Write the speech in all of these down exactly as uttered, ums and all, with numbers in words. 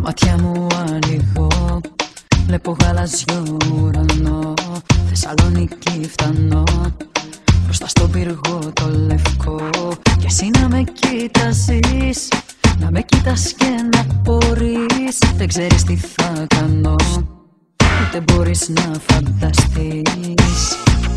μάτια μου ανοίγω, βλέπω γαλάζιο ουρανό. Θεσσαλονίκη φτάνω, μπροστά στον πύργο το λευκό. Κι εσύ να με κοιτάζεις, να με κοιτάς και να μπορείς. Δεν ξέρεις τι θα κάνω, ούτε μπορείς να φανταστείς.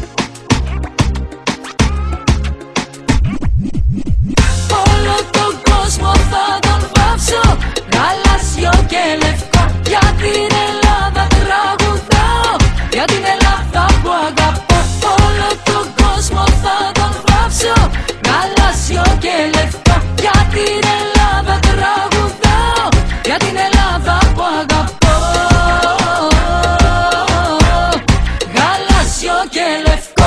Όλο τον κόσμο θα τον βάψω, γαλάζιο και λευκό. Για την Ελλάδα τραγουδάω, για την Ελλάδα που αγαπώ. Όλο τον κόσμο θα τον βάψω, γαλάζιο και λευκό. Για την Ελλάδα τραγουδάω, για την Ελλάδα που αγαπώ. Γαλάζιο και λευκό.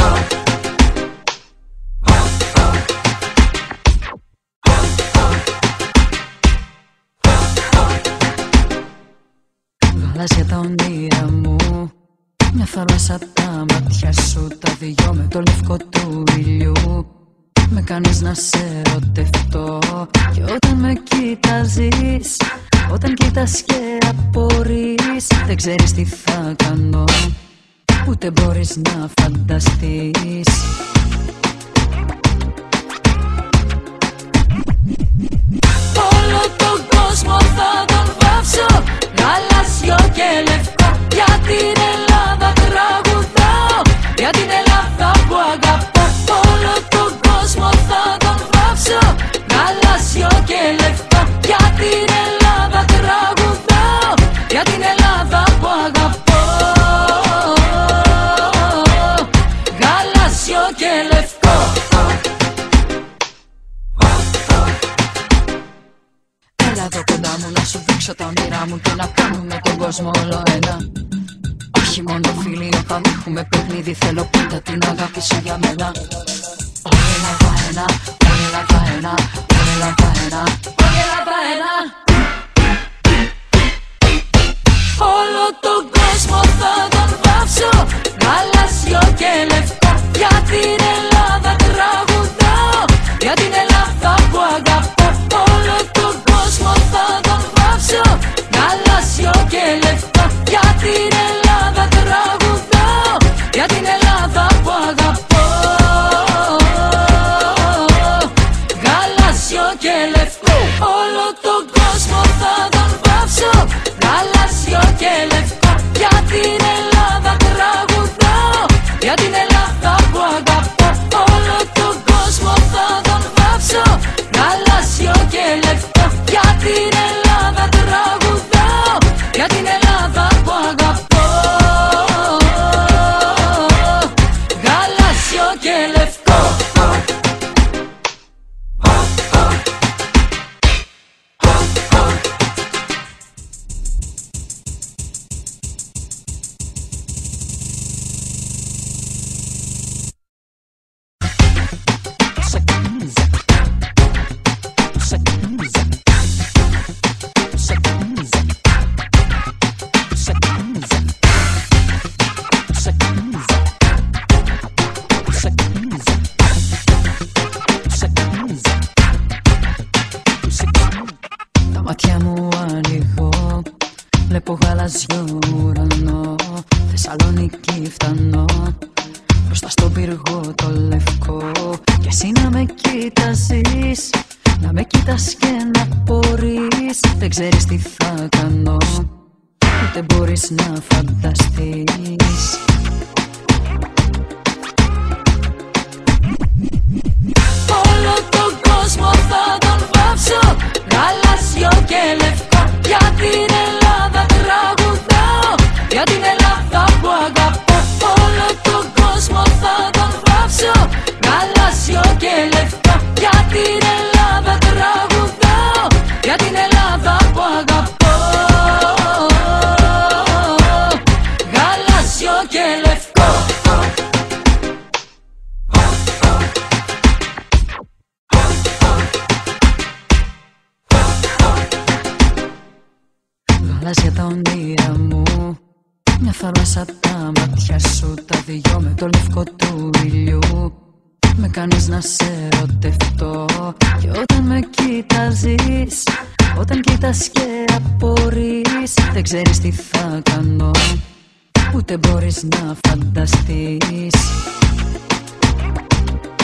Γαλάζια τα όνειρα μου, μια θάλασσα τα μάτια σου. Τα δυο με το λευκό του ήλιου, με κάνεις να σε ερωτευτώ. Και όταν με κοιτάζεις, όταν κοιτάς και απορείς, δεν ξέρεις τι θα κάνω, ούτε μπορείς να φανταστείς. Όλο τον κόσμο θα τον βάψω, γαλάζιο και λευκό. Για την Ελλάδα τραγουδάω, για την Ελλάδα που αγαπώ. Όλο τον κόσμο θα τον βάψω, γαλάζιο και λευκό. Για την Ελλάδα τραγουδάω, για την Ελλάδα που αγαπώ. Γαλάζιο και λευκό. Έλα εδώ κοντά μου να σου δείξω τα όνειρά μου και να κάνουμε τον κόσμο όλο ένα. Όχι μόνο φίλοι, όταν έχουμε παιχνίδι θέλω πάντα την αγάπη σου για μένα. Όλη Ελλάδα ένα, όλη Ελλάδα ένα, όλη Ελλάδα ένα, όλη Ελλάδα ένα. Όλο τον κόσμο θα τον βάψω, γαλάζιο και λευκό. Για την Ελλάδα τραγουδάω, για την Ελλάδα που αγαπώ. Όλο τον κόσμο θα τον βάψω, γαλάζιο και λευκό. Για την Ελλάδα τραγουδάω, για την Ελλάδα που αγαπώ. Γαλάζιο και λευκό. Όλο τον κόσμο θα τον βάψω, γαλάζιο και λευκό. Για την Ελλάδα τραγουδάω, για την Ελλάδα που αγαπώ. Όλο τον κόσμο θα τον βάψω, γαλάζιο και λευκό. Για την Ελλάδα τραγουδάω, για την Ελλάδα που αγαπώ. Γαλάζιο και λευκό. Τα μάτια μου ανοίγω, βλέπω γαλάζιο ουρανό. Θεσσαλονίκη φτάνω, μπροστά στον πύργο το λευκό. Κι εσύ να με κοιτάζεις, να με κοιτάς και να μπορείς. Δεν ξέρεις τι θα κάνω, ούτε μπορείς να φανταστείς. Όλο τον κόσμο θα τον βάψω, γαλάζιο και λευκό. Για την Ελλάδα τραγουδάω, για την Ελλάδα που αγαπώ. Όλο τον κόσμο θα τον βάψω, γαλάζιο και λευκό. Για την Ελλάδα τραγουδάω, για την Ελλάδα που αγαπώ. Γαλάζιο και λευκό. Γαλάζια τα όνειρα μου, μια θάλασσα τα μάτια σου. Τα δυο με το λευκό του ήλιου, με κάνεις να σε ερωτευτώ. Και όταν με κοιτάζεις, Όταν κοιτάς και απορείς, δεν ξέρεις τι θα κάνω, ούτε μπορείς να φανταστείς.